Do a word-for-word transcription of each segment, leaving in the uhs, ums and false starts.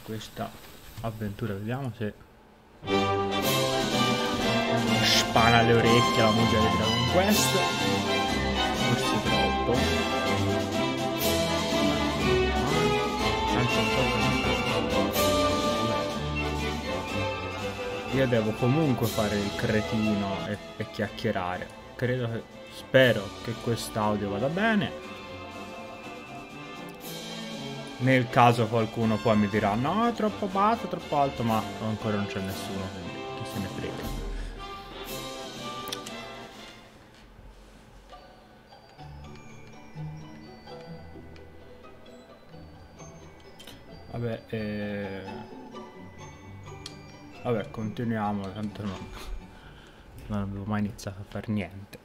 questa avventura. Vediamo se spana le orecchie la musica di Dragon Quest. Forse troppo. Io devo comunque fare il cretino e, e chiacchierare. Credo che, spero che quest'audio vada bene. Nel caso qualcuno poi mi dirà no, è troppo basso, troppo alto, ma ancora non c'è nessuno, quindi chi se ne frega. Vabbè, eh... Vabbè, continuiamo, tanto no. Non avevo mai iniziato a fare niente.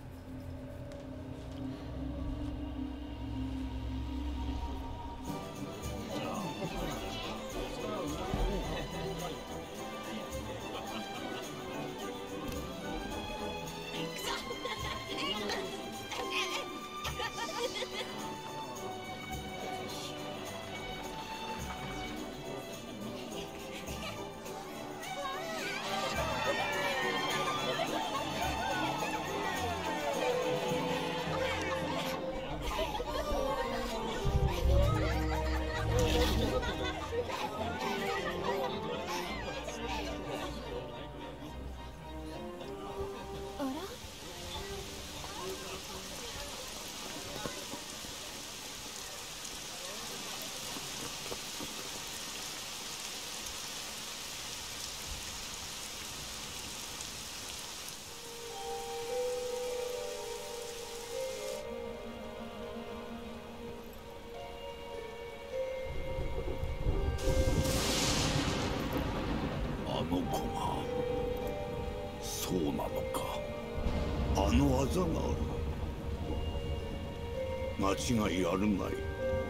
間違いあるまい。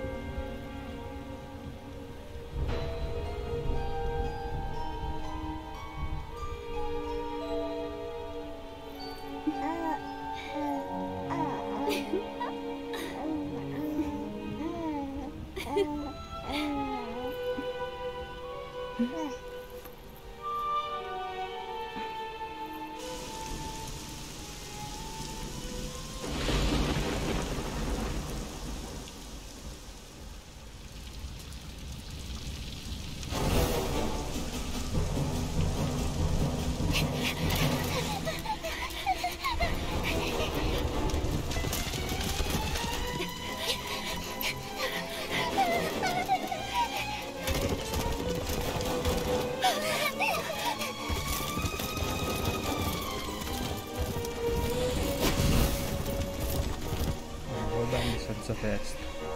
Senza testa.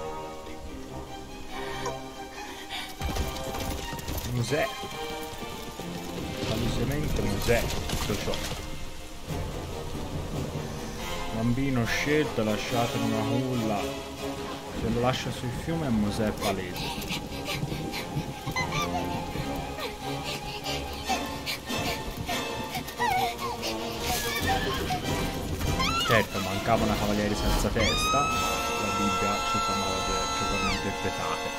Musè. Palesemente musè tutto ciò. Bambino scelto, lasciato in una culla. Se lo lascia sul fiume è musè palese. Certo, mancava una cavaliere senza testa. La Bibbia ci sono cose che vanno interpretate.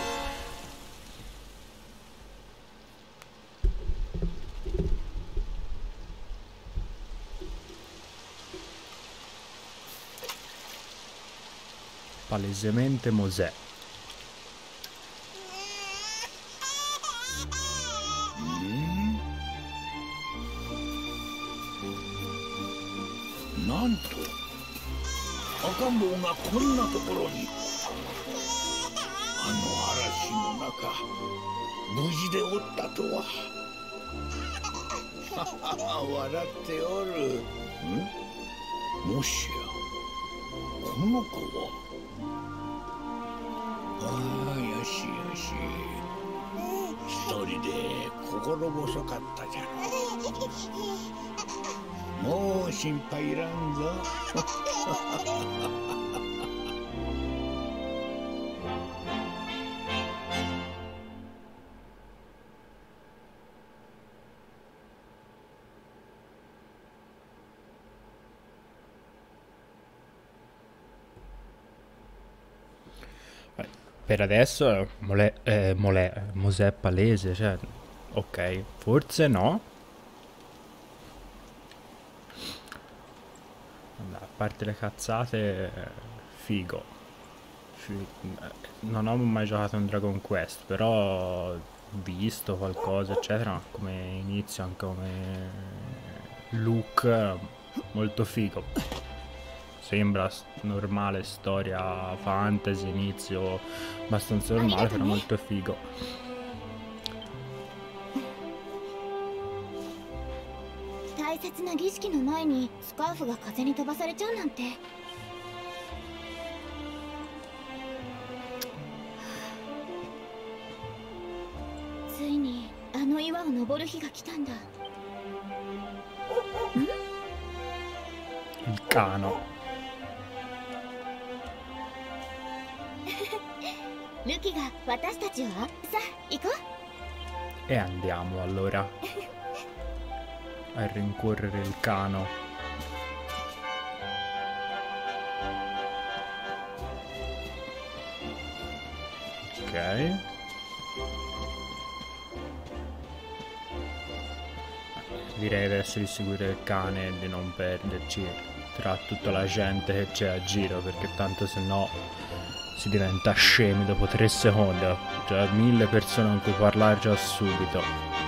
Palesemente Mosè. Mm? Nanto 赤ん坊がこんなところに。あの嵐の中無事でおったとは。笑っておる。ん？もしやこの子は。ああ、よしよし。一人で心細かったじゃろ。もう心配いらんぞ。 Per adesso mole, eh, mole, Mosè palese, cioè, ok, forse no. Vabbè, a parte le cazzate, figo. Fi- non ho mai giocato a un Dragon Quest, però ho visto qualcosa, eccetera, ma come inizio, anche come look, molto figo. Sembra normale, storia fantasy, inizio abbastanza normale, però molto figo. 大切な儀式の前にスカーフが風に飛ばされちゃうなんて。ついにあの岩を登る日が来たんだ。 Il cano. ルキが私たちをさあ行こう。 E andiamo allora a rincorrere il cano. Ok. Direi adesso di seguire il cane e di non perderci tra tutta la gente che c'è a giro, perché tanto se no si diventa scemi dopo tre secondi. Già mille persone con cui parlare già subito.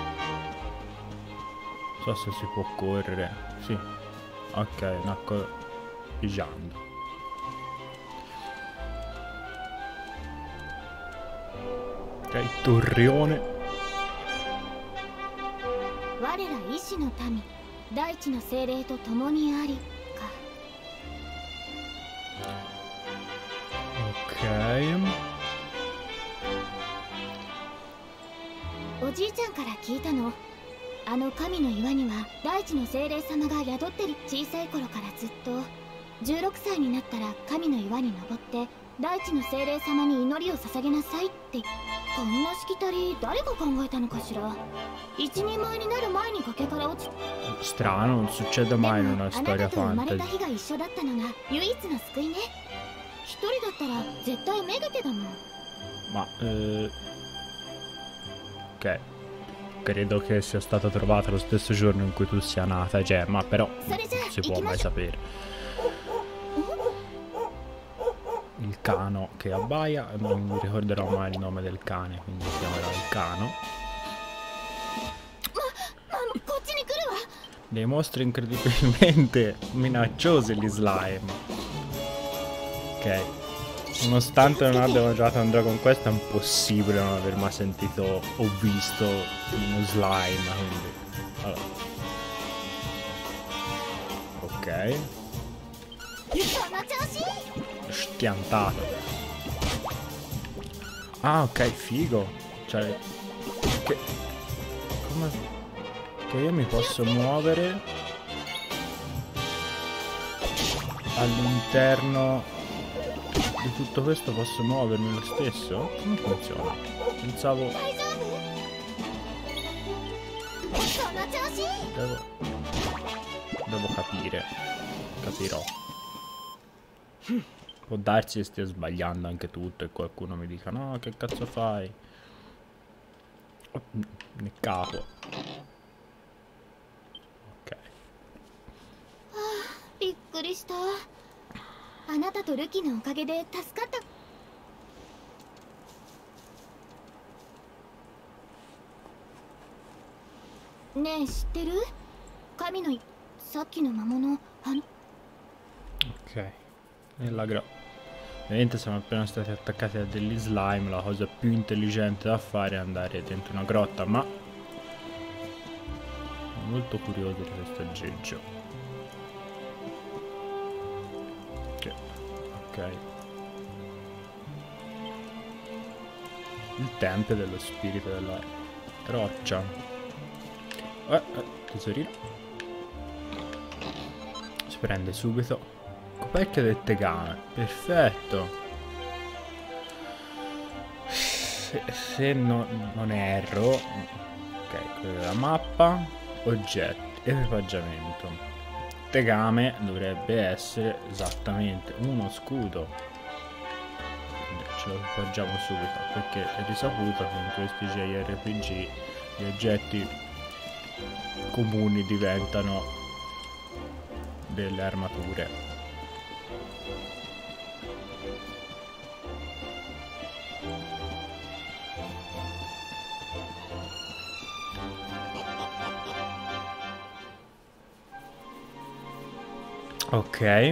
Non so se si può correre. Sì. Ok, nacco pigiando. Ok, torrione. 我ら医師の民、大地の精霊と共にありか。 Ok. おじいちゃんから聞いたの。あの神の岩には大地の精霊様が宿ってる。小さい頃からずっとじゅうろくさいになったら神の岩に登って大地の精霊様に祈りを捧げなさいって。こんなしきたり誰が考えたのかしら。一人前になる前に崖から落ち。 Strano, non succede mai in una あなた storia と生まれ fantasy. た日が一緒だったのが唯一の救いね。一人だったら絶対めげてだもん。 Ma eh... ok. Credo che sia stata trovata lo stesso giorno in cui tu sia nata, Gemma, però non si può mai sapere. Il cano che abbaia, non mi ricorderò mai il nome del cane, quindi si chiamerà il cano. Dei mostri incredibilmente minacciosi gli slime. Ok. Nonostante non abbiamo giocato a un Dragon Quest è impossibile non aver mai sentito o visto uno slime, quindi allora. Ok. Stiantato. Ah, ok, figo. Cioè che come che io mi posso muovere all'interno di tutto questo, posso muovermi lo stesso? Come funziona? Pensavo... Devo... Devo capire. Capirò. Può darsi che stia sbagliando anche tutto e qualcuno mi dica no, che cazzo fai? Oh, nel capo. Ok. びっくりした。あなたとルキのおかげで助かった。ねえ知ってる？神のさっきの魔物あの。 Ok. Nella gra... Ovviamente siamo appena stati attaccati a degli slime, la cosa più intelligente da fare è andare dentro una grotta, ma... Sono molto curioso di questo aggeggio. Ok. Ok. Il tempio dello spirito della roccia. Eh, eh, tesorino. Si prende subito. Coperchio del tegame, perfetto. Se, se no, non erro, ok, quella è la mappa, oggetti, equipaggiamento. Tegame dovrebbe essere esattamente uno scudo ce lo facciamo subito, perché è risaputo che in questi J R P G gli oggetti comuni diventano delle armature. Ok.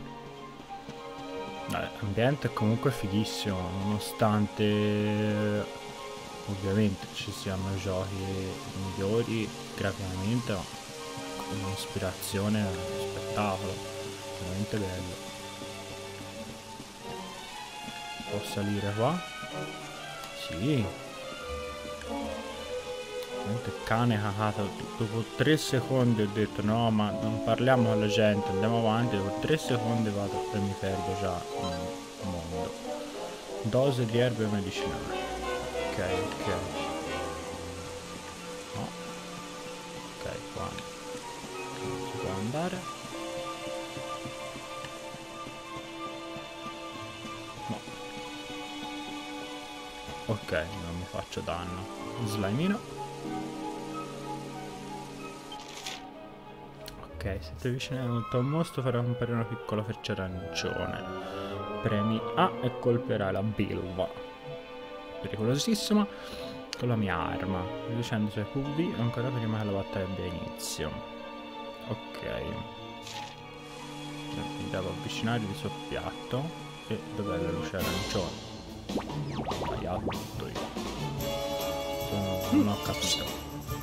L'ambiente è comunque fighissimo, nonostante ovviamente ci siano giochi migliori graficamente, ma un'ispirazione è uno spettacolo, veramente bello. Posso salire qua? Sì. Il cane cacato, dopo tre secondi ho detto no, ma non parliamo con la gente, andiamo avanti. Dopo tre secondi vado e mi perdo già nel mondo. Dose di erbe medicinali. Ok, ok. No. Ok, qua non si può andare. No. Ok, non mi faccio danno. Slimino. Ok, se ti avvicini a un mostro farà comparire una piccola freccia arancione. Premi A e colperai la bilva. Pericolosissima. Con la mia arma. Riducendo i suoi Q V ancora prima che la battaglia abbia inizio. Ok. Mi devo avvicinare di soppiatto. E dov'è la luce arancione? Sbagliato io. Non ho capito.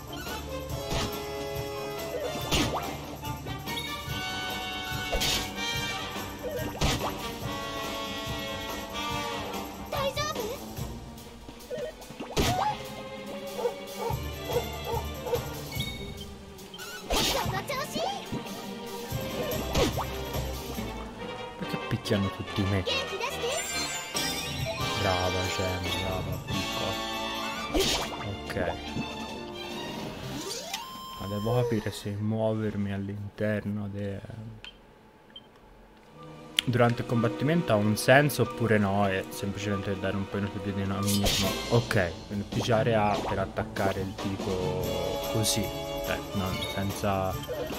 Perché picchiano tutti me? Brava, Gemma, brava, piccola. Ok. Ma devo capire se muovermi all'interno de... durante il combattimento ha un senso oppure no, è semplicemente dare un po' più di dinamismo. Ok, quindi pigiare A per attaccare il tipo così, eh, non, senza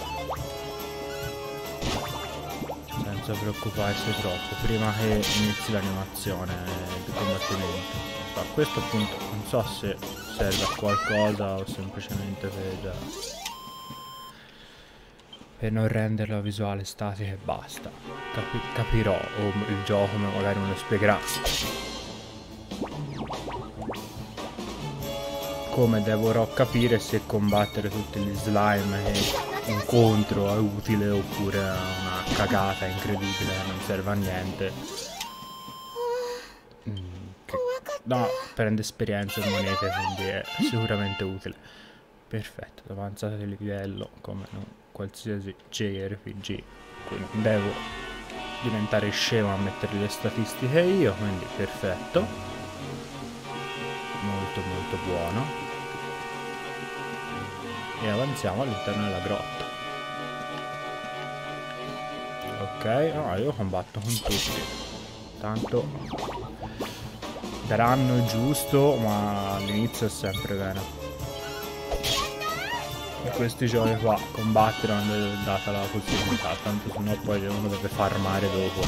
senza preoccuparsi troppo prima che inizi l'animazione di combattimento. A questo punto non so se serve a qualcosa o semplicemente per per non renderla visuale statica e basta. Capi capirò, o il gioco magari me lo spiegherà, come dovrò capire se combattere tutti gli slime che incontro è utile oppure è una cagata incredibile che non serve a niente. Mm, che, no, prende esperienza e monete, quindi è sicuramente utile. Perfetto, avanzata di livello come in qualsiasi J R P G, quindi devo diventare scemo a mettere le statistiche io, quindi perfetto, molto molto buono. E avanziamo all'interno della grotta. Ok, no, io combatto con tutti, tanto daranno giusto, ma all'inizio è sempre bene. In questi giochi qua combattere non è data la possibilità, tanto sennò poi uno deve farmare dopo.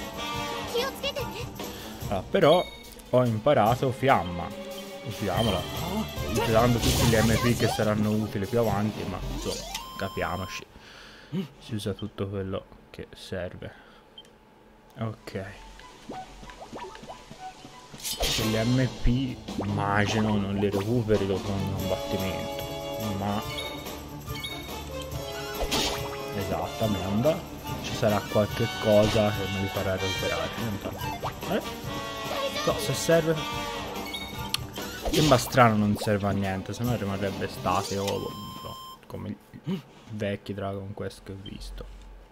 Allora, però ho imparato fiamma. Usiamola, usando tutti gli M P che saranno utili più avanti, ma insomma, capiamoci, si usa tutto quello che serve. Ok, gli M P immagino non li recuperi dopo un combattimento, ma esattamente ci sarà qualche cosa che me li farà recuperare. Eh? No, se serve, sembra strano non serve a niente, se no rimarrebbe statico, no, come i vecchi Dragon Quest che ho visto.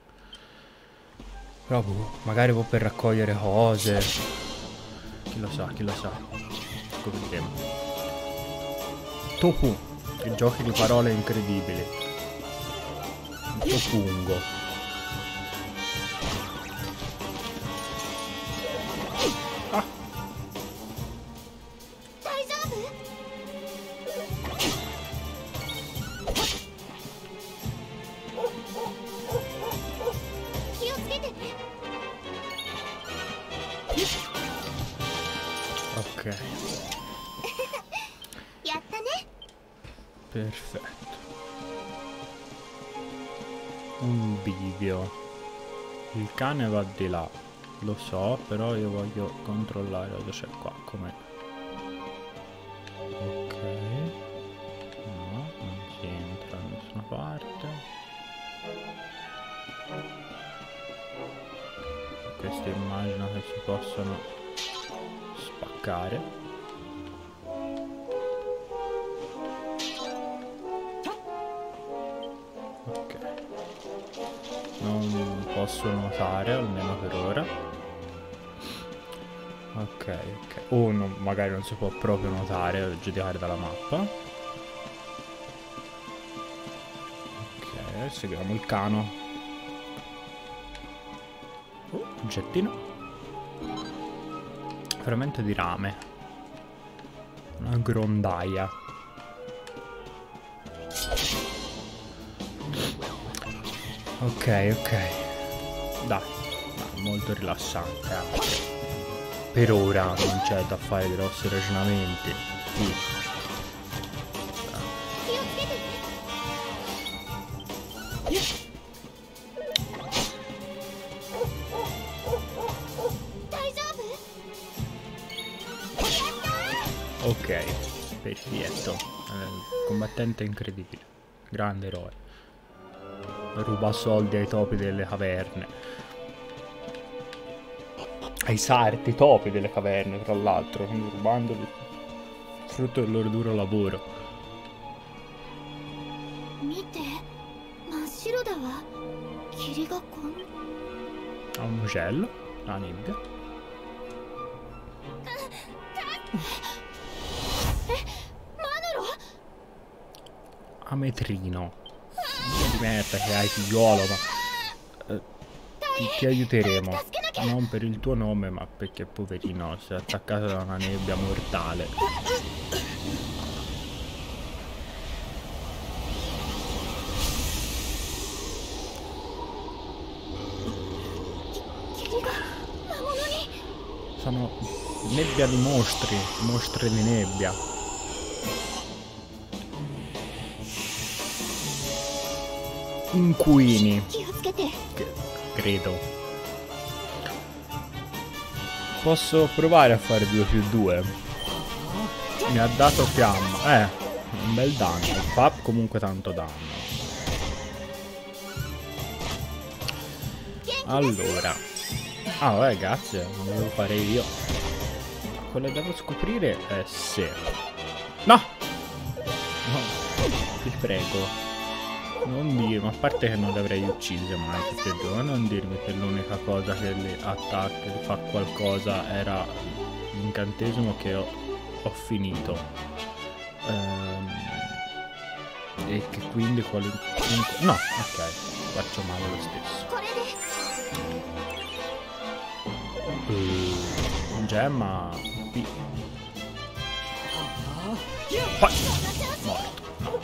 Però boh, magari può per raccogliere cose, chi lo sa, chi lo sa, scopriremo. Tofu, i giochi di parole incredibili. Tofungo. Ah, Perfetto. Un bivio. Il cane va di là, lo so, però io voglio controllare cosa c'è qua, com'è. Ok. No, non si entra da nessuna parte. Questi immagino che si possano spaccare. Ok. Non posso nuotare, almeno per ora. Ok, ok. O non, magari non si può proprio nuotare, a giudicare dalla mappa. Ok, seguiamo il cano. Oh, oggettino. Frammento di rame. Una grondaia. Ok, ok. Dai, molto rilassante anche. Per ora non c'è da fare grossi ragionamenti. Sì. Ok, perfetto. Eh, combattente incredibile. Grande eroe. Ruba soldi ai topi delle caverne. Ai sarti topi delle caverne, tra l'altro, rubando frutto del loro duro lavoro. Ha un uccello, la nebbia. Ametrino. Di merda che hai, figliuolo, ma... Eh, ti, ti aiuteremo. Non per il tuo nome, ma perché poverino si è attaccato da una nebbia mortale. Sono nebbia di mostri, mostri di nebbia. Inquini. Che, credo. Posso provare a fare due più due. Mi ha dato fiamma. Eh, un bel danno. Fa comunque tanto danno. Allora. Ah vabbè, grazie, non lo devo fare io. Quello che devo scoprire è se... No! No, ti prego. Non dirmi, a parte che non le avrei uccise mai tutte e due, non dirmi che l'unica cosa che le attacca, che fa qualcosa, era l'incantesimo che ho, ho finito. Ehm, e che quindi qualunque... No, ok, faccio male lo stesso. Uh, gemma P. Poi morto. No.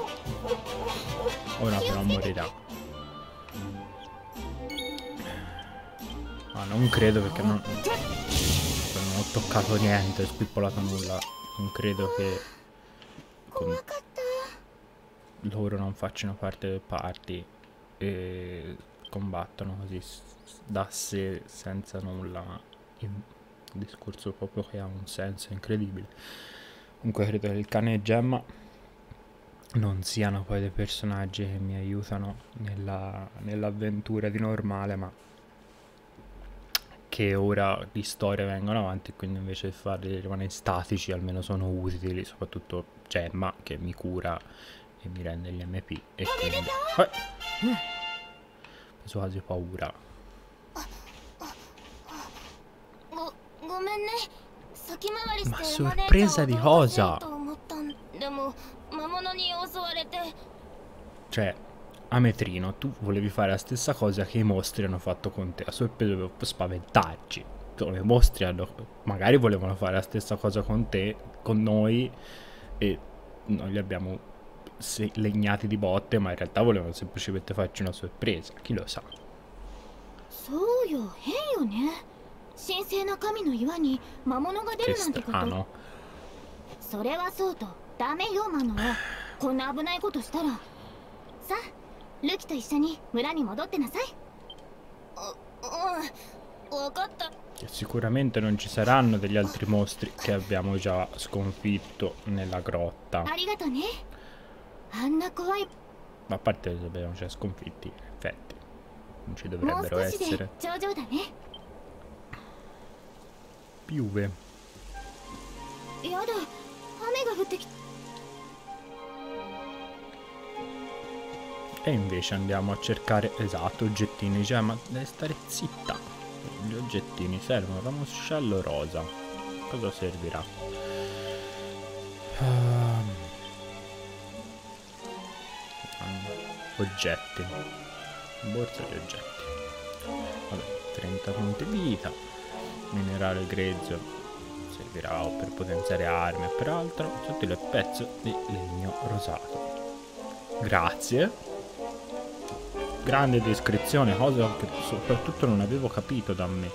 Ora però morirà. Ma non credo, perché non, non ho toccato niente, ho spippolato nulla. Non credo che con... loro non facciano parte del party e combattono così da sé senza nulla. Un discorso proprio che ha un senso incredibile. Comunque credo che il cane e Gemma non siano poi dei personaggi che mi aiutano nella, nell'avventura di normale, ma che ora di storia vengono avanti, quindi invece di farli rimanere statici almeno sono utili, soprattutto Gemma che mi cura e mi rende gli M P e quindi... Eh. Ho preso quasi paura. Ma sorpresa di cosa? Cioè, Ametrino, tu volevi fare la stessa cosa che i mostri hanno fatto con te, a sorpresa per spaventarci. I mostri hanno, magari volevano fare la stessa cosa con te, con noi, e noi li abbiamo legnati di botte, ma in realtà volevano semplicemente farci una sorpresa, chi lo sa. Che strano. こんな危ないことしたら。さあルキと一緒に村に戻ってなさい。うん、分かった。 Sicuramente non ci saranno degli altri mostri che abbiamo già sconfitto nella grotta. Ma a parte li abbiamo già sconfitti, in effetti. Non ci dovrebbero essere. Piuve. E invece andiamo a cercare, esatto, oggettini. Cioè, ma deve stare zitta. Gli oggettini servono. Ramoscello rosa. Cosa servirà? Uh, oggetti. Borsa di oggetti. Vabbè, trenta punti vita. Minerale grezzo servirà o per potenziare armi o per altro. Sottile pezzo di legno rosato. Grazie. Grande descrizione, cosa che soprattutto non avevo capito da me.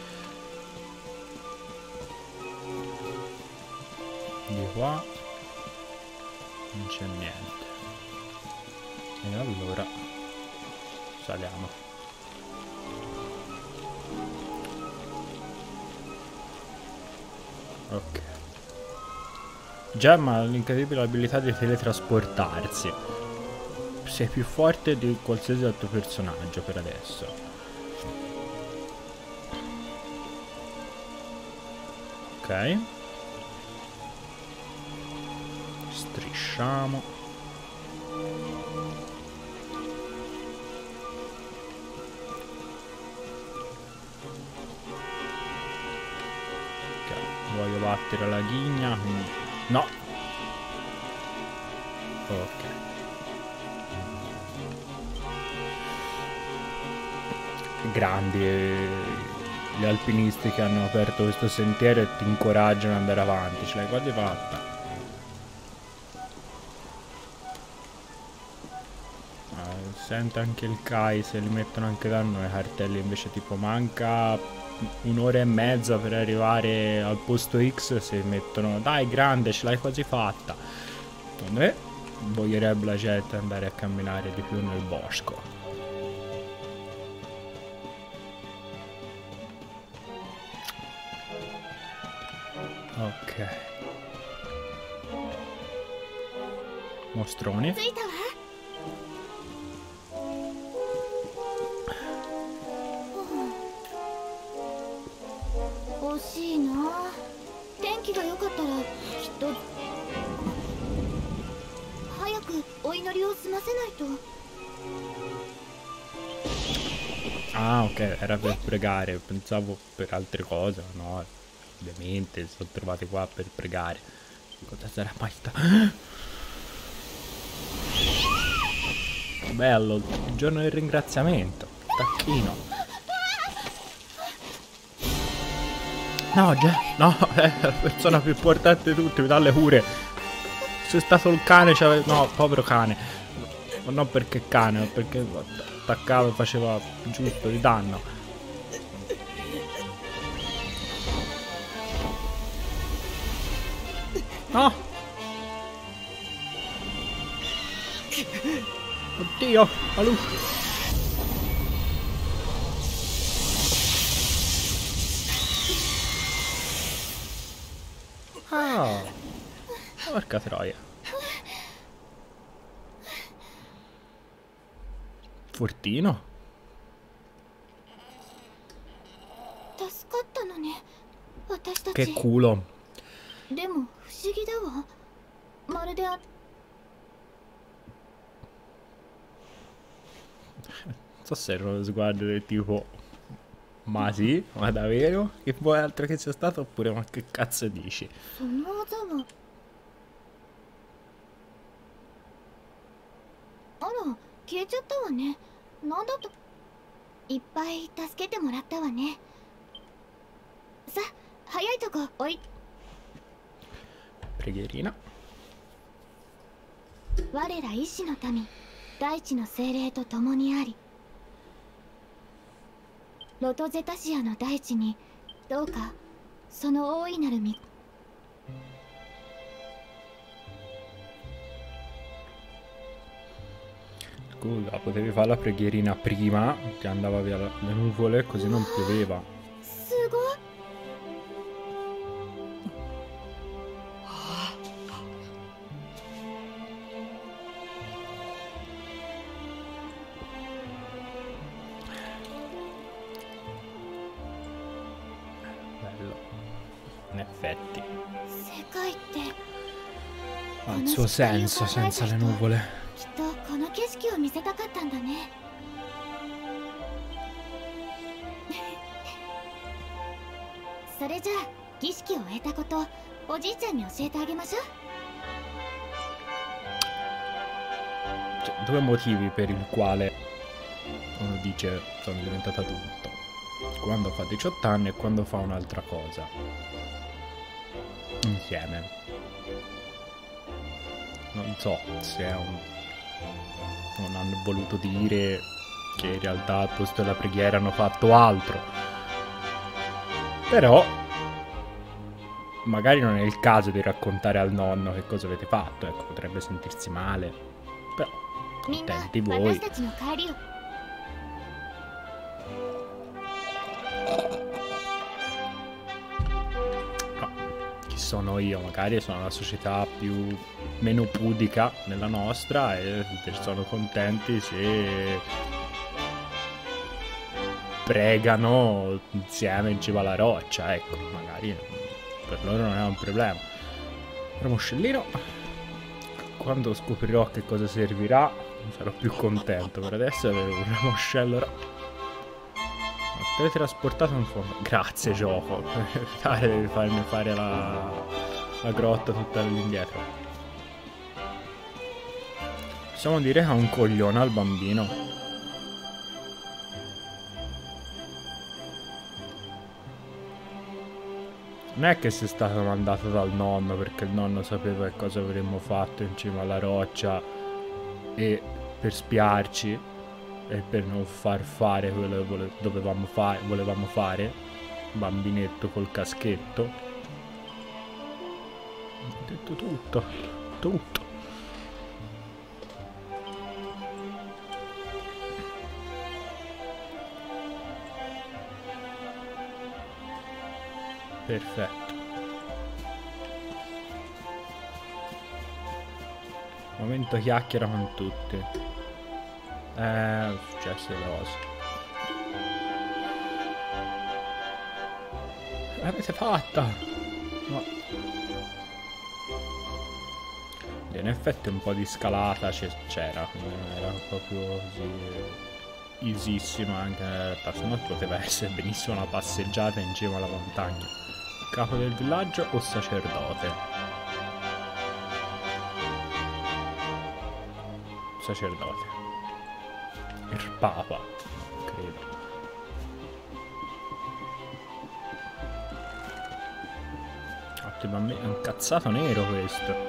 Di qua non c'è niente. E allora saliamo. Ok. Gemma ha l'incredibile abilità di teletrasportarsi. Sei più forte di qualsiasi altro personaggio per adesso. Ok. Strisciamo. Ok, voglio battere la ghigna, quindi no. Ok. Grandi gli alpinisti che hanno aperto questo sentiero e ti incoraggiano ad andare avanti. Ce l'hai quasi fatta. Ah, sente anche il Kai, se li mettono anche da noi cartelli, invece tipo manca un'ora e mezza per arrivare al posto X, se mettono dai grande ce l'hai quasi fatta. Secondo me voglierebbe la gente andare a camminare di più nel bosco. Ok. Mostroni. Ah, ok, era per pregare, pensavo per altre cose, no? Ovviamente sono trovati qua per pregare. Cosa sarà mai stato? Bello, il giorno del ringraziamento. Tacchino. No, già, no, è la persona più importante di tutti, mi dà le cure. Se è stato il cane, cioè, no, povero cane. Ma non perché cane, ma perché attaccava e faceva giusto di danno. No! Oddio! La luce! Ah! Porca troia! Fortino? Che culo! Non so se era uno sguardo del tipo ma sì, ma davvero? Che vuoi altro che sia stato oppure ma che cazzo dici? Preghierina. 我ら医師の民、大地の精霊と共にあり、ロトゼタシアの大地にどうかその大いなるみ scusa, potevi fare la preghierina prima, che andava via le nuvole, così non pioveva. Bello, in effetti. Ha il suo senso senza le nuvole. この景色を見せたかったんだね。それじゃあ儀式を終えたこと、おじいちゃんに教えてあげましょう。 Cioè, due motivi per il quale uno dice sono diventato adulto: quando fa diciotto anni e quando fa un'altra cosa insieme. Non so se è un... non hanno voluto dire che in realtà al posto della preghiera hanno fatto altro, però magari non è il caso di raccontare al nonno che cosa avete fatto, ecco, potrebbe sentirsi male, però contenti voi. No, chi sono io? Magari sono una società più meno pudica nella nostra e sono contenti se pregano insieme in cima alla roccia, ecco, magari per loro non è un problema. Ramoscellino, quando scoprirò che cosa servirà sarò più contento. Per adesso avevo un ramoscello ra... Ho teletrasportato un fondo. Grazie gioco, devi farmi fare la, la grotta tutta all'indietro. Possiamo dire che ha un coglione al bambino. Non è che sei stato mandato dal nonno perché il nonno sapeva che cosa avremmo fatto in cima alla roccia e per spiarci e per non far fare quello che vole dovevamo fare, volevamo fare. Bambinetto col caschetto. Ho detto tutto, tutto. Perfetto. Momento chiacchiera con tutti. Eh, successe cose. L'avete fatta! No. In effetti un po' di scalata c'era, era proprio così easissima anche in realtà, se no poteva essere benissimo una passeggiata in cima alla montagna. Capo del villaggio o sacerdote? Sacerdote. Il papa, credo. Ottimo, è un cazzato nero questo.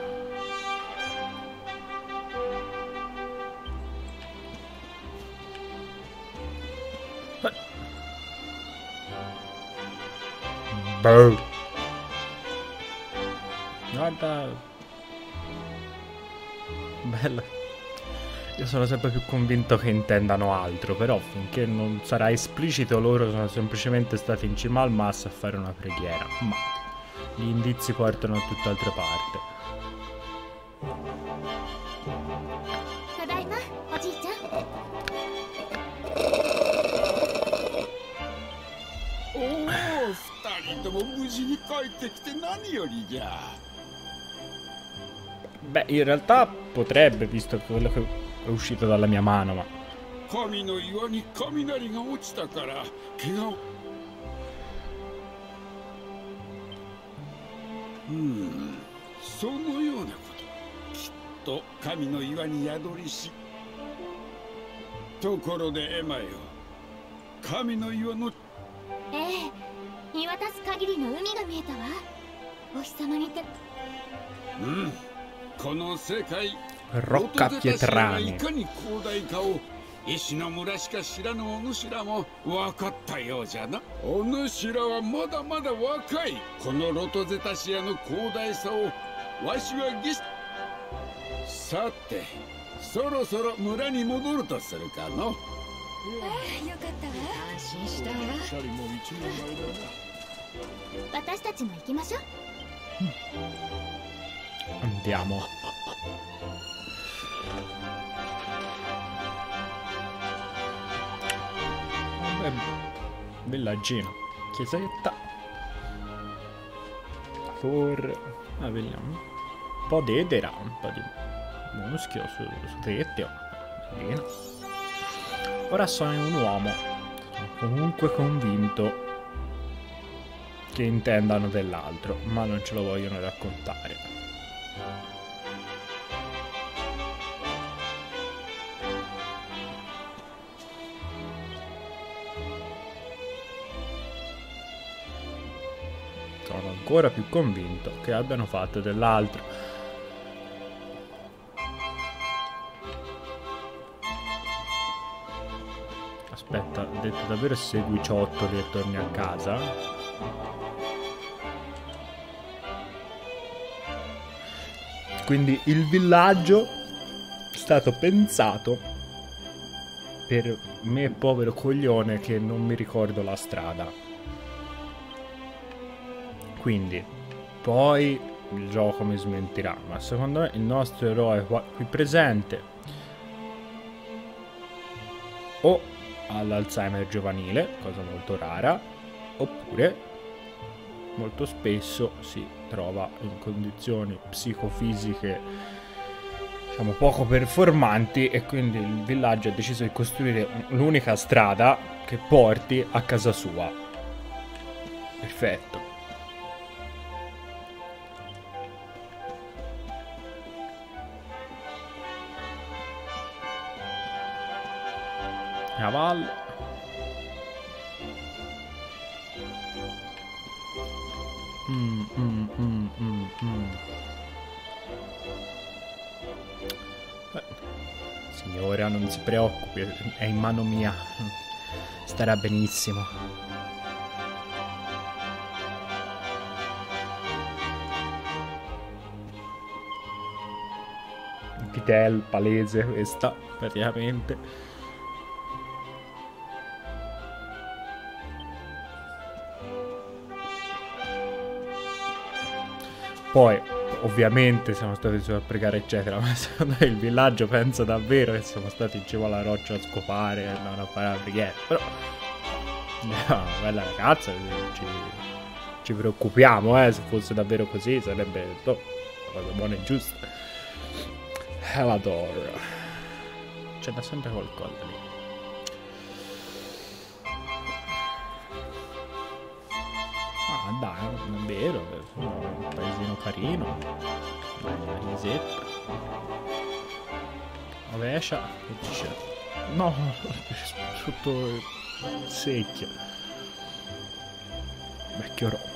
Boh. Guarda, bella. Io sono sempre più convinto che intendano altro, però finché non sarà esplicito loro sono semplicemente stati in cima al masso a fare una preghiera, ma gli indizi portano da tutt'altra parte. Beh, in realtà potrebbe, visto quello che è uscito dalla mia mano, ma... Hmm, そのようなこときっと神の岩に宿りし。ところでエマよ、神の岩のええ、見渡す限りの海が見えたわ。お日様にて。 うん、この世界 Rocca Pietrani. いかに広大かを石の村しか知らぬお主らも分かったようじゃな。お主らはまだまだ若い。このロトゼタシアの広大さをわしはぎさてそろそろ村に戻るとするかの。 ああ、よかったわ。安心したわ。 シャリも一人前だな。 私たちも行きましょう。 Andiamo. Beh, villaggino, chiesetta, torre, ah, vediamo, un po' di edera, un po' di muschio su, su tettio, bene. Ora sono un uomo, sono comunque convinto che intendano dell'altro, ma non ce lo vogliono raccontare. Sono ancora più convinto che abbiano fatto dell'altro. Aspetta, ha detto davvero segui i ciottoli e torni a casa? Quindi il villaggio è stato pensato per me, povero coglione, che non mi ricordo la strada. Quindi, poi il gioco mi smentirà, ma secondo me il nostro eroe qua, qui presente o ha l'Alzheimer giovanile, cosa molto rara, oppure molto spesso si trova in condizioni psicofisiche, diciamo, poco performanti, e quindi il villaggio ha deciso di costruire l'unica strada che porti a casa sua. Perfetto. Cavallo. Mm, mm, mm, mm, mm. Beh, signora, non si preoccupi, è in mano mia. Starà benissimo. Vitel palese questa, praticamente. Poi, ovviamente, siamo stati su a pregare, eccetera, ma secondo me il villaggio pensa davvero che siamo stati in cima alla roccia a scopare, andavano a fare la preghiera. Però, no, bella ragazza, ci, ci preoccupiamo, eh, se fosse davvero così, sarebbe oh, una cosa buona e giusta. Helador. C'è da sempre qualcosa lì. Ah, dai, non è vero, è un paesino carino. Una risetta. Ovescia, che c'è? No, sotto il secchio. Vecchio Roma.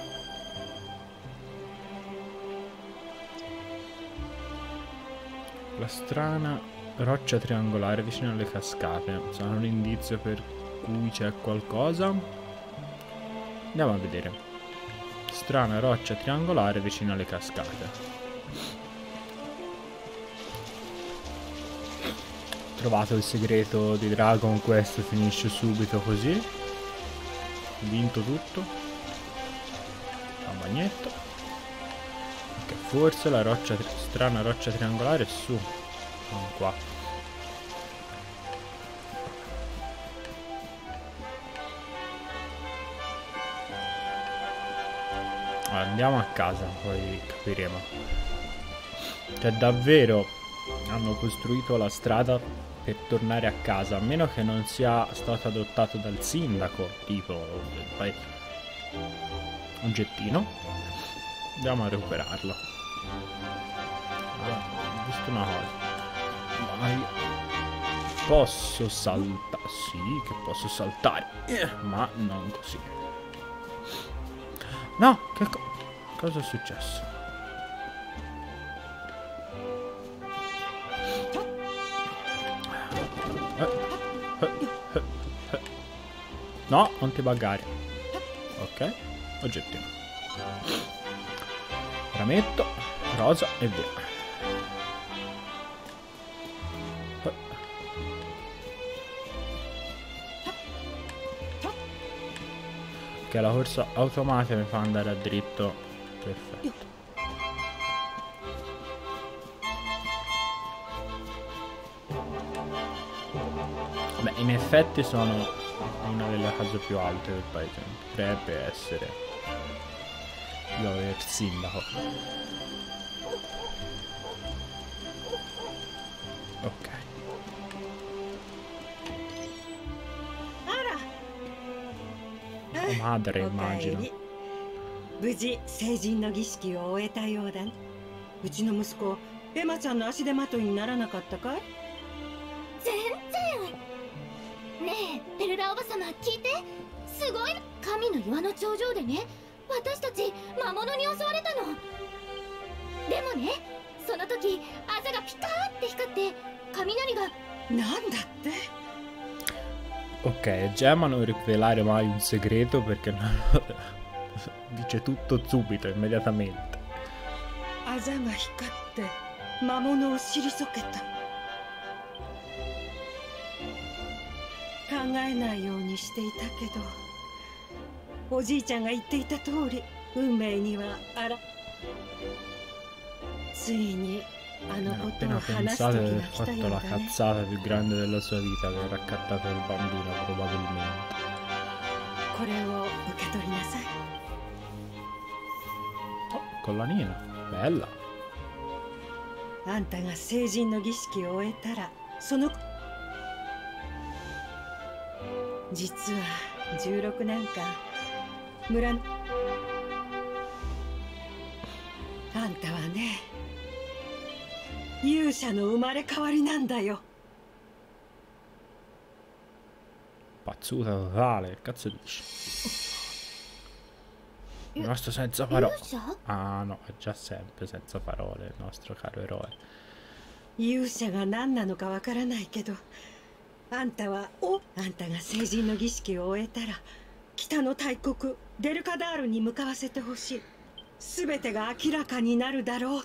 La strana roccia triangolare vicino alle cascate. Sarà un indizio per cui c'è qualcosa? Andiamo a vedere. Strana roccia triangolare vicino alle cascate. Trovato il segreto di Dragon Quest, finisce subito così. Vinto tutto. Un bagnetto. Ok, forse la roccia, strana roccia triangolare è su. Non qua. Andiamo a casa, poi capiremo. Cioè davvero hanno costruito la strada per tornare a casa, a meno che non sia stato adottato dal sindaco, tipo vai, un gettino. Andiamo a recuperarlo. Ah, ho visto una cosa. Vai. Posso saltare? Sì, che posso saltare, eh, ma non così. No, che co cosa è successo? No, non ti buggare. Ok, oggettino. Rametto, rosa e via. Ok, la corsa automatica mi fa andare a dritto. Perfetto. Beh, in effetti sono una delle case più alte del paese. Potrebbe essere dove il sindaco. Ok. Madre, immagino. 無事成人の儀式を終えたようだね。うちの息子エマちゃんの足手まといにならなかったかい？ 全然。ねえペルラおばさま聞いて、すごい神の岩の頂上でね、私たち魔物に襲われたの。でもね、その時朝がピカーって光って雷が。 なんだって？ Ok, Gemma non rivelare mai un segreto perché dice tutto subito, immediatamente. 朝が光って魔物を退けた。考えないようにしていたけど、おじいちゃんが言っていた通り運命にはあら。ついにあのことを appena 話す pensate 時 di が aver 来た fatto よう la だね。 cazzata più grande della sua vita, aver raccattato il bambino probabilmente. これを受け取りなさい。 Oh, collanina, bella. あんたが成人の儀式を終えたら、その実はじゅうろくねんかん村のあんたはね、勇者の生まれ変わりなんだよ。 Pazzuta totale, che cazzo dici? Il nostro senza parole. Ah no, è già sempre senza parole il nostro caro eroe. 勇者が何なのかわからないけど、あんたはおあんたが成人の儀式を終えたら、北の大国デルカダールに向かわせてほしい。すべてが明らかになるだろうって。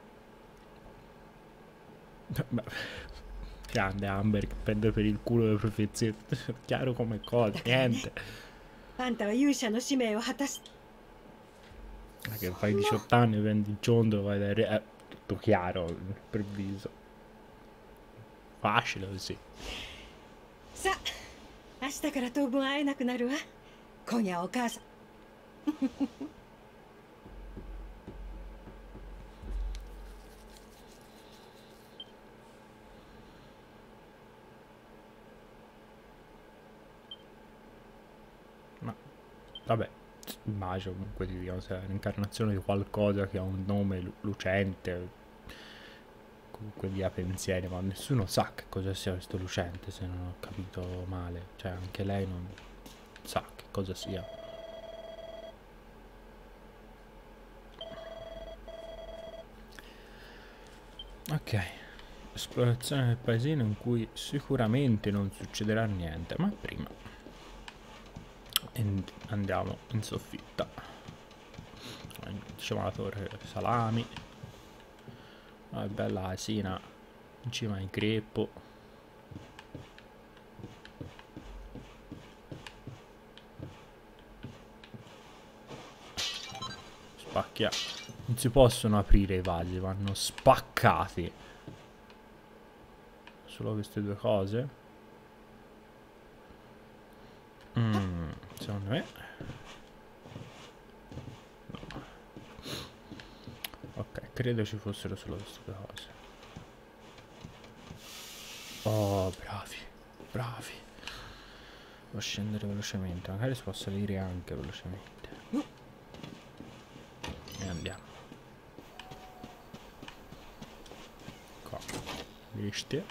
Grande Amber che prende per il culo le profezie. Chiaro come cosa, niente. あんたは勇者の使命を果たす。 Che fai diciotto anni, prendi il ciondo, vai dai re... eh, tutto chiaro, improvviso. Facile così. さあ、明日から当分会えなくなるわ。今夜お母さん。 Ma vabbè, immagino comunque di sia l'incarnazione di qualcosa che ha un nome lu- lucente, comunque via pensieri, ma nessuno sa che cosa sia questo lucente, se non ho capito male. Cioè anche lei non sa che cosa sia. Ok, esplorazione del paesino in cui sicuramente non succederà niente, ma prima and- andiamo in soffitta. Diciamo la torre salami, una bella asina in cima al greppo. Spacchia. Non si possono aprire i vasi, vanno spaccati. Solo queste due cose. Mm, secondo me. No. Ok, credo ci fossero solo queste due cose. Oh, bravi, bravi. Devo scendere velocemente, magari si può salire anche velocemente. E andiamo. Qua. Visti?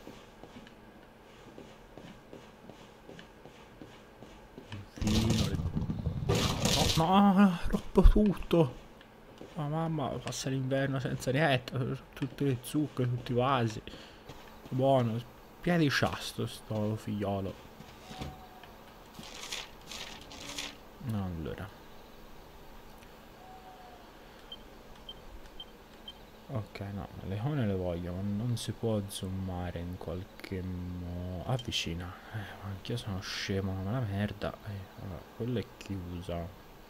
No, no, troppo tutto. Ma mamma, passa l'inverno senza niente. Tutte le zucche, tutti i vasi. Buono. Piedi ciasto sto figliolo. Ok, no, le icone le voglio, ma non si può zoomare in qualche modo. Avvicina. Eh, ma anch'io sono scemo, ma la merda. Eh, allora, quella è chiusa.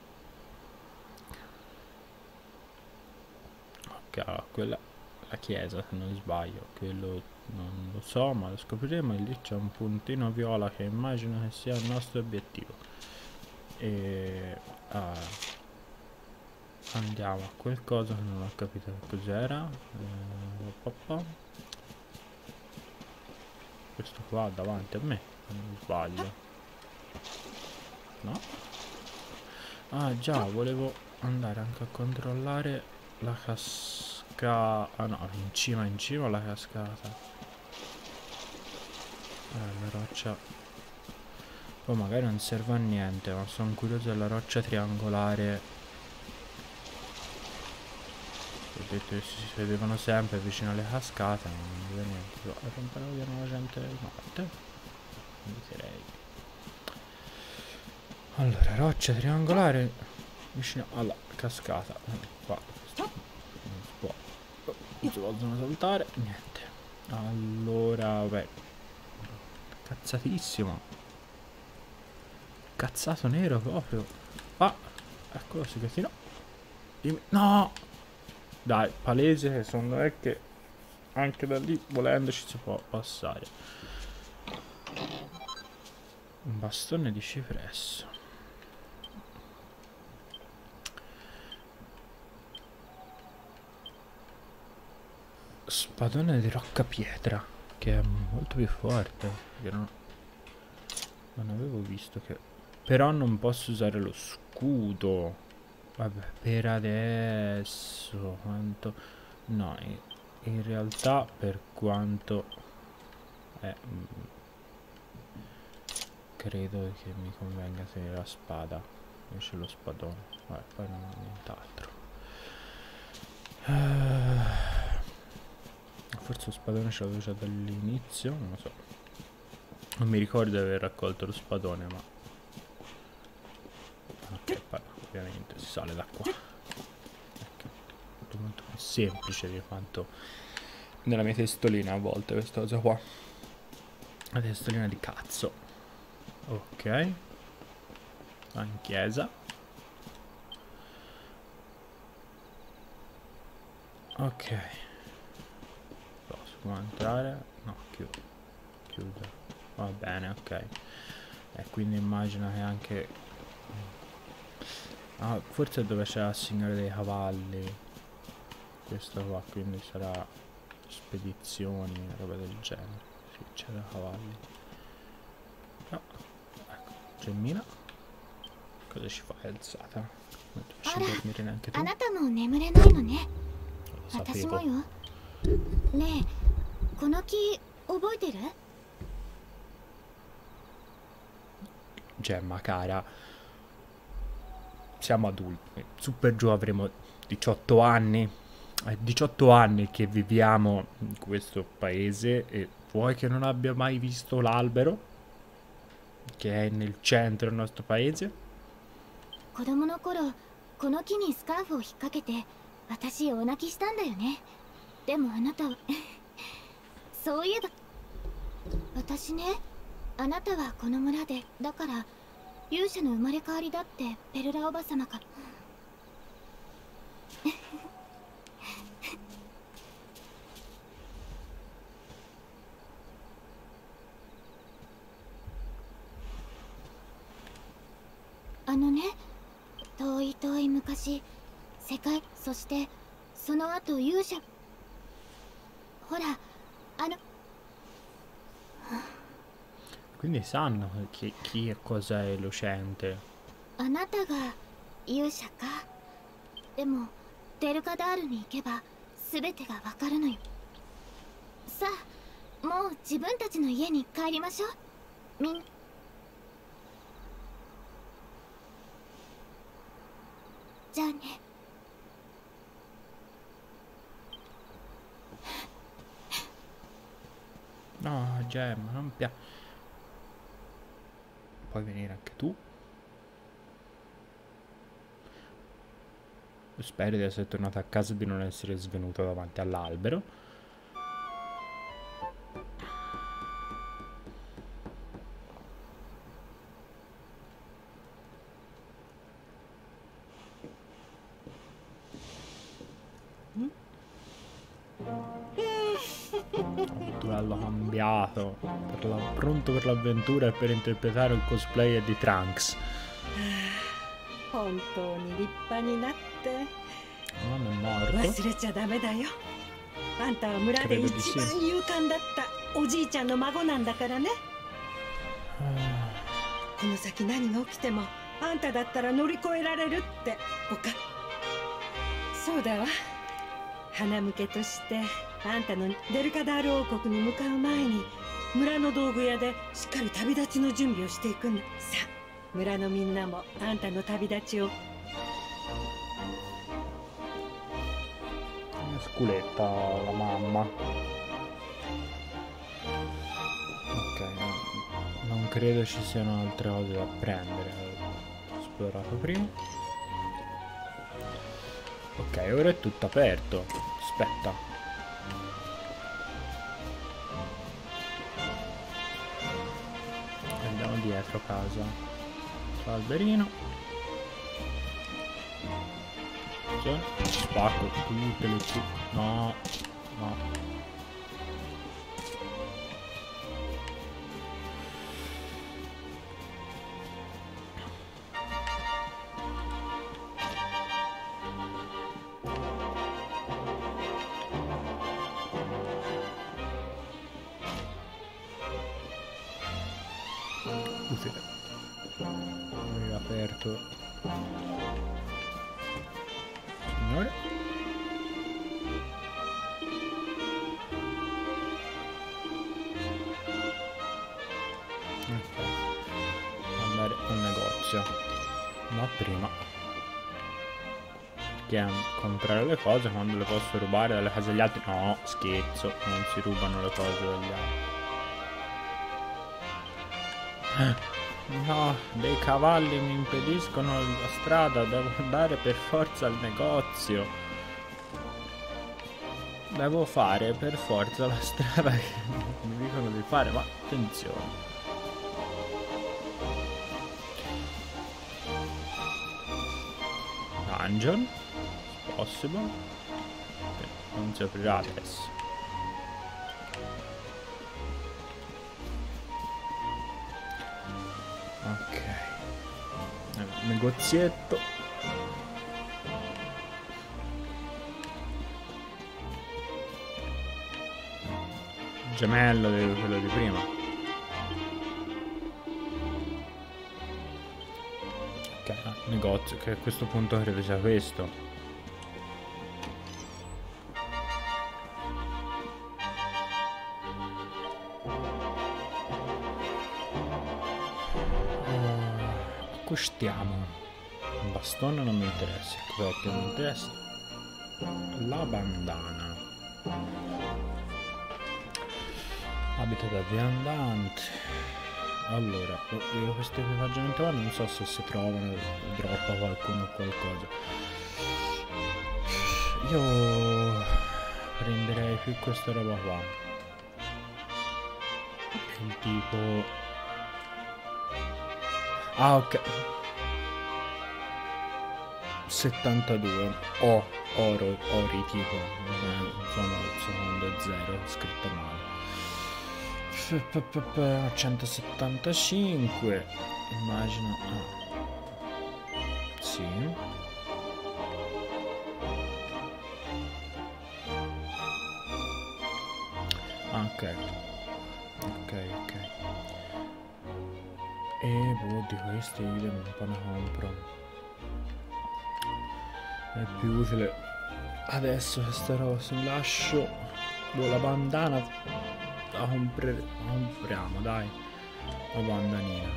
Ok, allora, quella la chiesa, se non sbaglio. Quello non lo so, ma lo scopriremo. E lì c'è un puntino viola che immagino che sia il nostro obiettivo. E... Ah, andiamo a quel coso che non ho capito cos'era. Eh, papà. Questo qua davanti a me, se non sbaglio. No? Ah già, volevo andare anche a controllare la cascata. Ah no, in cima, in cima alla cascata. Eh, la roccia. Poi magari non serve a niente, ma sono curioso della roccia triangolare. Ho detto che si vedevano sempre vicino alle cascate, ma non vedo niente. So, rompere via la gente del Marte. Quindi direi. Allora, roccia triangolare vicino alla cascata. Qua non si può. Non si possono saltare. Niente. Allora, beh. Cazzatissimo. Cazzato nero proprio. Ah, eccolo si catino. Dimmi. No! Dai, palese che secondo me che anche da lì volendo ci si può passare. Un bastone di cipresso. Spadone di rocca pietra, che è molto più forte. Che non, non avevo visto che... Però non posso usare lo scudo. Vabbè, per adesso quanto... No, in, in realtà per quanto... Eh, mh, credo che mi convenga tenere la spada invece lo spadone. Vabbè, poi non ho nient'altro. Uh, forse lo spadone ce l'avevo già dall'inizio, non lo so. Non mi ricordo di aver raccolto lo spadone, ma... Ok, poi ovviamente si sale da qua. Ecco, molto più semplice di quanto nella mia testolina a volte questa cosa qua. La testolina di cazzo. Ok. Va in chiesa. Ok. Posso entrare? No, chiudo. Chiudo. Va bene, ok. E quindi immagino che anche... Ah, forse dove c'è il Signore dei Cavalli. Questo qua, quindi sarà spedizioni, roba del genere. Sì, c'era cavalli. No, ecco, gemmina. Cosa ci fai alzata? Non ci puoi dormire neanche tu? あなたも眠れないのね。 Lo 私 sapevo. もよ。ねえ、この木覚えてる？ Gemma cara, siamo adulti, su per giù avremo diciotto anni, è diciotto anni che viviamo in questo paese e vuoi che non abbia mai visto l'albero che è nel centro del nostro paese? 子供の頃、この木にスカーフを引っ掛けて、私お泣きしたんだよね。でもあなたはそういえば、私ね、あなたはこの村で、だから勇者の生まれ変わりだってペルラおばさまか。あのね、遠い遠い昔、世界、そしてその後勇者、ほら、あの Quindi sanno chi, chi e cosa è lucente. あなたが勇者か。でもデルカダールに行けば全てがわかるのよ。さあ、もう自分たちの家に帰りましょう。みんじゃあね。 No, Gemma, non piace. Puoi venire anche tu? Spero di essere tornato a casa e di non essere svenuto davanti all'albero. Duello cambiato, per la, pronto per l'avventura e per interpretare un cosplayer di Trunks. 本当に立派になって Non è morto. 忘れちゃダメだよ。あんたは村で一番勇敢だったおじいちゃんの孫なんだからね。この先何が起きてもあんただったら乗り越えられるっておか。そうだわ。花向けとしてあんたのデルカダール王国に向かう前に村の道具屋でしっかり旅立ちの準備をしていくんだ。さあ村のみんなもあんたの旅立ちを。 Sculetta la mamma. Ok, non credo ci siano altre cose da prendere. Ho esplorato prima. Ok, ora è tutto aperto. Aspetta. Andiamo dietro casa. L'alberino. Spacco tutte le cu... No, no. Utile. Ho aperto. Signore. Ok. Andare al negozio. Ma prima. Perché comprare le cose quando le posso rubare dalle case degli altri? No, scherzo, non si rubano le cose dagli altri. No, dei cavalli mi impediscono la strada, devo andare per forza al negozio. Devo fare per forza la strada che mi dicono di fare, ma attenzione. Dungeon, possible. Non si aprirà adesso. Ok, negozietto. Gemello di quello di prima. Ok, negozio, che a questo punto credo sia questo. Acquistiamo un bastone, non mi interessa, il coperchio non mi interessa, la bandana, abito da viandante. Allora, io questo equipaggiamento qua non so se si trovano, droppa qualcuno o qualcosa. Io prenderei più questa roba qua, il tipo... Ah, ok. settantadue. O, oro, ori tipo. Sono il secondo zero, scritto male. centosettantacinque. Immagino. Ah. Sì. Ah, ok. Ok, ok. E boh, di questi io un po' ne compro. È più utile adesso questa roba. Se lascio boh, la bandana la, compre... la compriamo, dai. La bandanina.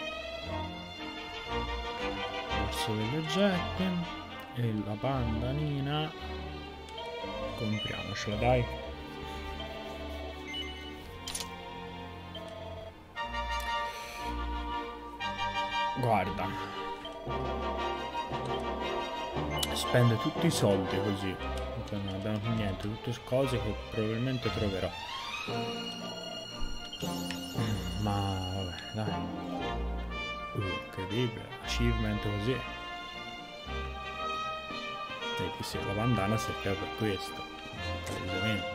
Borso degli oggetti. E la bandanina compriamocela, dai. Guarda, spende tutti i soldi così, cioè non abbiamo più niente, tutte cose che probabilmente troverò. Ma vabbè, dai. Uh, incredibile, achievement così. Vedi, sì, la bandana serve per questo, palesemente.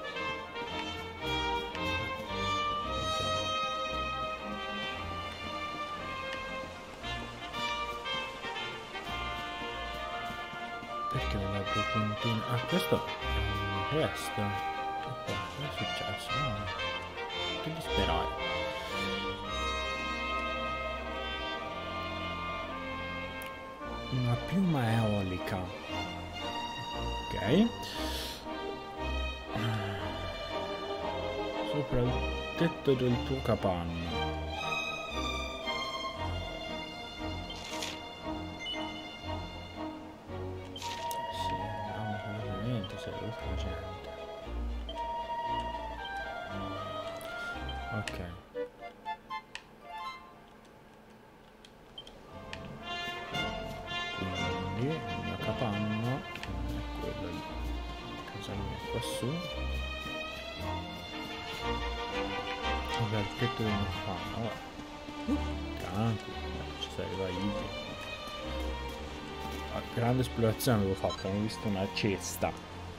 Perché non avevo puntino? Ah, questo è un quest. Che è successo? No, che disperare. Una piuma eolica. Ok. Sopra il tetto del tuo capanno. Sì, andiamo velocemente, sei l'ultima gente. Ok. Quindi il mio capanno è quello di casa mia qua su. Vabbè, il tetto del mio capanno, vabbè. Tranquillo, ci sei arrivati. Ah, grande esplorazione avevo fatto, avevo visto una cesta.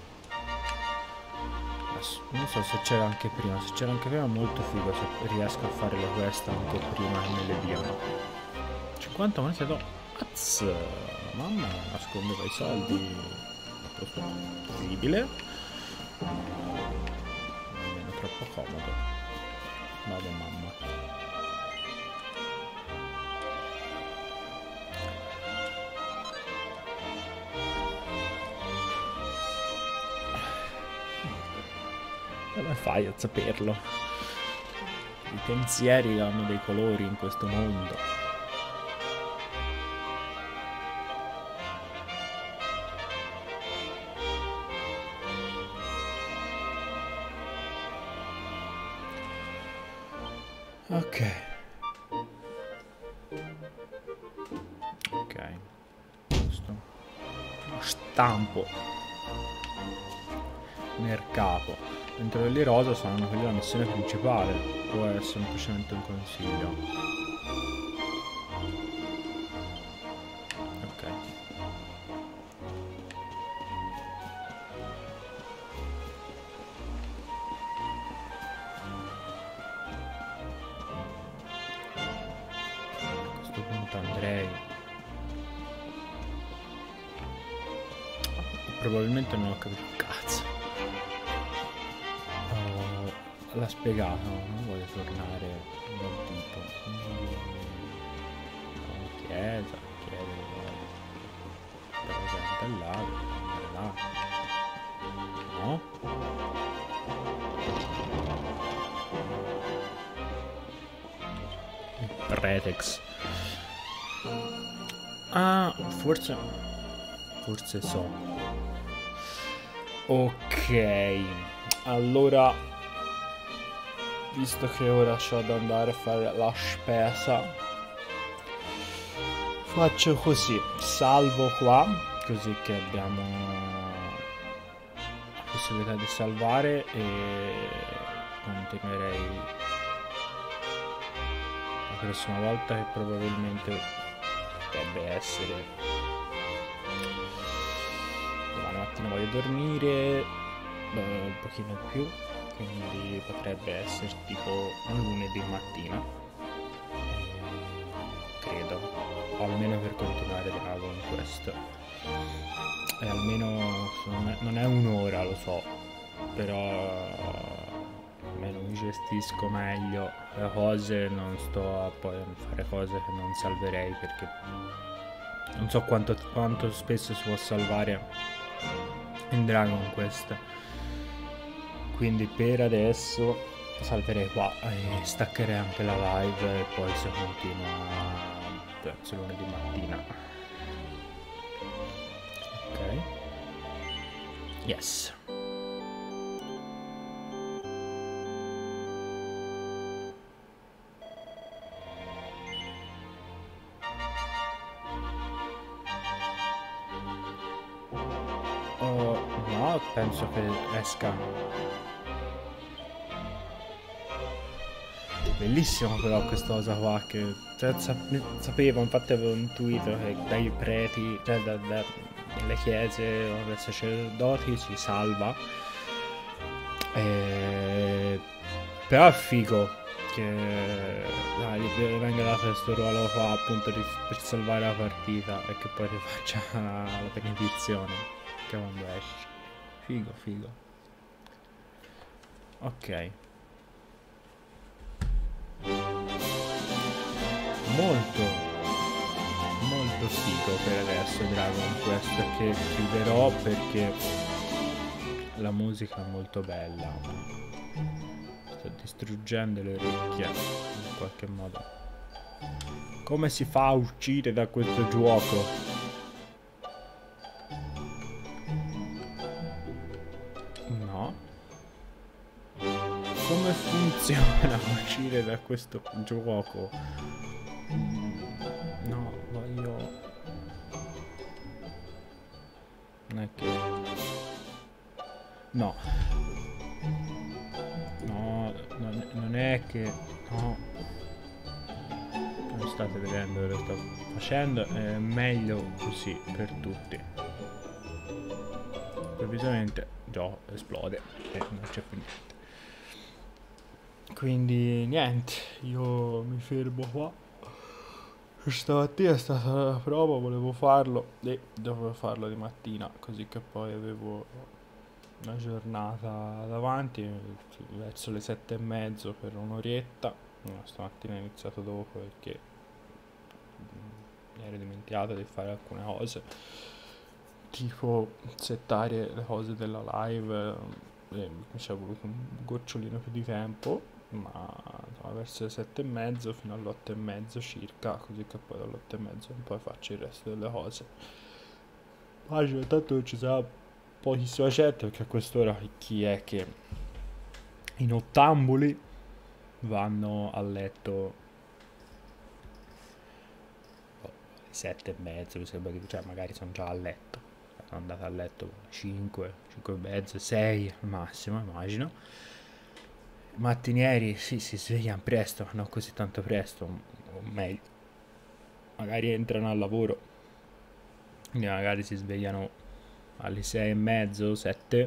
Adesso, non so se c'era anche prima, se c'era anche prima molto figo se riesco a fare le quest anche prima che me le diano. cinquanta monete do. Azz, mamma nascondeva i soldi. Incredibile. Nemmeno troppo comodo. Vado mamma. Come fai a saperlo? I pensieri hanno dei colori in questo mondo. Ok. Ok. Questo. Stampo. Nel capo. Mentre quelli rosa saranno quelli della missione principale. O è semplicemente un consiglio? Ok. A questo punto andrei. Probabilmente non ho capito un cazzo. L'ha spiegato, non voglio tornare dal tipo. No, chiesa, chiesa, presente là, andare là. No? Il pretex. Ah, forse. Forse so. Ok. Allora. Visto che ora c'ho da andare a fare la spesa, faccio così, salvo qua, così che abbiamo la possibilità di salvare e continuerei la prossima volta che probabilmente potrebbe essere domani mattina voglio dormire un pochino più. Quindi potrebbe essere tipo un lunedì mattina, credo, o almeno per continuare Dragon Quest. E almeno non è, non è un'ora, lo so, però almeno mi gestisco meglio le cose, non sto a poi a fare cose che non salverei perché non so quanto, quanto spesso si può salvare in Dragon Quest. Quindi per adesso salverei qua e staccherei anche la live e poi se continua penso lunedì mattina. Ok. Yes. però penso che esca. Bellissimo però questa cosa qua, che cioè, sapevo, infatti avevo intuito che dai preti, cioè da, da, dalle chiese o dai sacerdoti si salva, e... però è figo che dai, gli venga dato questo ruolo qua appunto di, per salvare la partita e che poi rifaccia la benedizione che quando esce. Figo, figo. Ok. Molto molto figo per adesso Dragon Quest, che chiuderò perché la musica è molto bella, sta distruggendo le orecchie in qualche modo. Come si fa a uscire da questo gioco? No. Come funziona uscire da questo gioco? No, voglio... Non è che... No. No, non, non è che... No. Non state vedendo quello che sto facendo, è meglio così per tutti. Improvvisamente già esplode e non c'è più niente. Quindi niente, io mi fermo qua. Stamattina è stata una prova, volevo farlo e dovevo farlo di mattina, così che poi avevo una giornata davanti, verso le sette e mezzo per un'oretta. No, stamattina ho iniziato dopo perché mi ero dimenticato di fare alcune cose, tipo settare le cose della live, e mi ci è voluto un gocciolino più di tempo, ma no, verso le sette e mezzo fino alle otto e mezzo circa, così che poi dall'otto e mezzo poi faccio il resto delle cose. Immagino tanto ci sarà pochissima gente, perché a quest'ora chi è che i nottambuli vanno a letto oh, alle sette e mezzo, mi sembra, cioè magari sono già a letto, sono andato a letto cinque, cinque e mezzo, sei al massimo, immagino. Mattinieri sì, si svegliano presto, non così tanto presto, o meglio, magari entrano al lavoro, quindi magari si svegliano alle sei e mezzo, sette,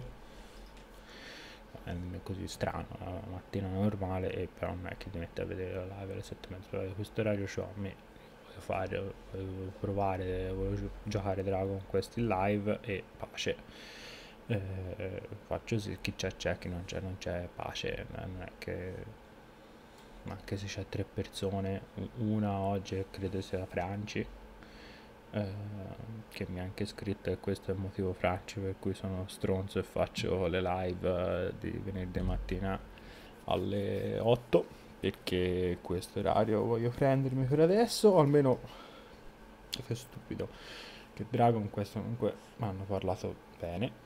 è così strano, la mattina normale, e però non è che ti metti a vedere la live alle sette e mezzo, però questo orario c'ho, a me voglio fare, voglio provare, voglio giocare Dragon Quest in live e pace. Eh, faccio sì, chi c'è c'è, chi non c'è non c'è, pace, non è che anche se c'è tre persone, una oggi credo sia Franci, eh, che mi ha anche scritto, e questo è il motivo, Franci, per cui sono stronzo e faccio le live eh, di venerdì mattina alle otto, perché questo orario voglio prendermi per adesso, o almeno, che stupido, che Dragon questo comunque mi hanno parlato bene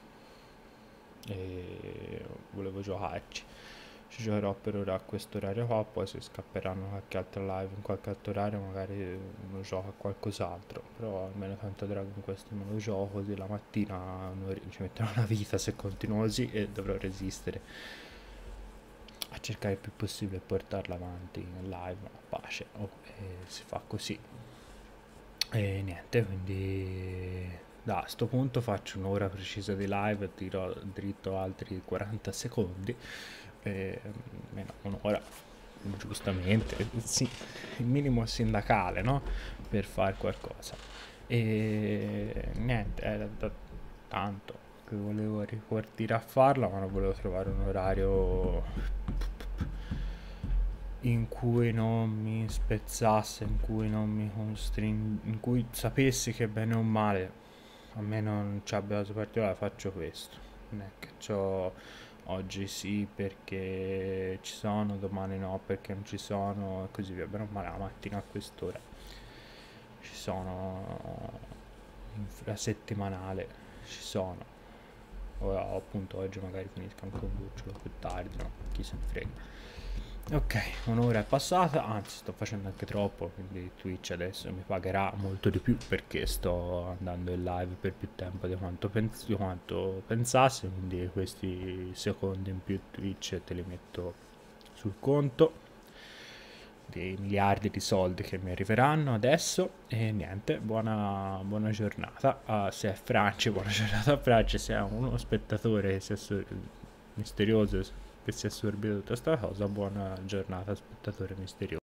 e volevo giocarci. Ci giocherò per ora a questo orario qua, poi se scapperanno qualche altra live in qualche altro orario magari lo gioco a qualcos'altro, però almeno tanto Dragon Quest me lo gioco, così la mattina non ci metterò una vita se continuo così, e dovrò resistere a cercare il più possibile di portarla avanti in live, ma pace, oh, e si fa così. E niente, quindi da sto punto faccio un'ora precisa di live, tiro dritto altri quaranta secondi, e meno un'ora giustamente, sì, il minimo sindacale, no? Per fare qualcosa. E niente, era da tanto che volevo ripartire a farla, ma non volevo trovare un orario in cui non mi spezzasse, in cui non mi costring... in cui sapessi che bene o male a me non c'è abbastanza particolare, faccio questo. Non è che c'ho oggi sì perché ci sono, domani no perché non ci sono, e così via. Bene o male la mattina a quest'ora ci sono, la settimanale ci sono, o appunto oggi magari finisco anche un lucciolo più tardi, no? Chi se ne frega. Ok, un'ora è passata, anzi sto facendo anche troppo, quindi Twitch adesso mi pagherà molto di più perché sto andando in live per più tempo di quanto, pens- di quanto pensassi, quindi questi secondi in più Twitch te li metto sul conto, dei miliardi di soldi che mi arriveranno adesso. E niente, buona, buona giornata a, se è Franci, buona giornata a Franci, se è uno spettatore che si assor- misterioso che si è assorbito tutta sta cosa, buona giornata spettatore misterioso.